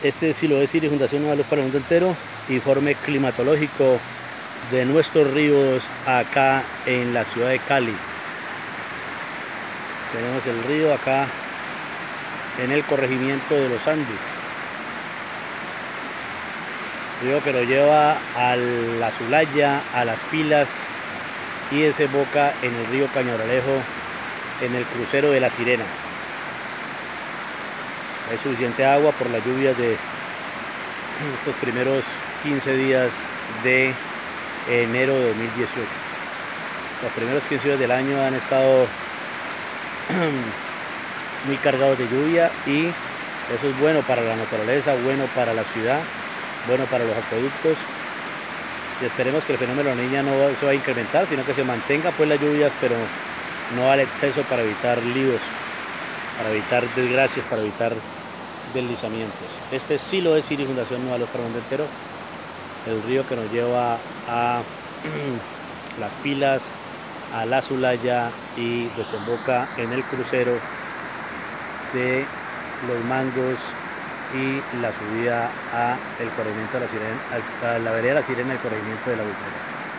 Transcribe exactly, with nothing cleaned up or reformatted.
Este es Siloé City, Fundación Nueva Luz para el Mundo Entero, informe climatológico de nuestros ríos acá en la ciudad de Cali. Tenemos el río acá en el corregimiento de los Andes, río que lo lleva a la Zulaya, a Las Pilas y desemboca en el río Cañaralejo en el crucero de La Sirena. Hay suficiente agua por las lluvias de estos primeros quince días de enero de dos mil dieciocho. Los primeros quince días del año han estado muy cargados de lluvia y eso es bueno para la naturaleza, bueno para la ciudad, bueno para los acueductos, y esperemos que el fenómeno de la Niña no se va a incrementar, sino que se mantenga pues las lluvias, pero no al exceso, para evitar líos, para evitar desgracias, para evitar deslizamientos. Este es Siloé City, Fundación Nueva Luz para el Mundo Entero, el río que nos lleva a Las Pilas, a La Zulaya y desemboca en el crucero de Los Mangos y la subida a el corregimiento de La Sirena, a la vereda de La Sirena, el corregimiento de La Buitrera.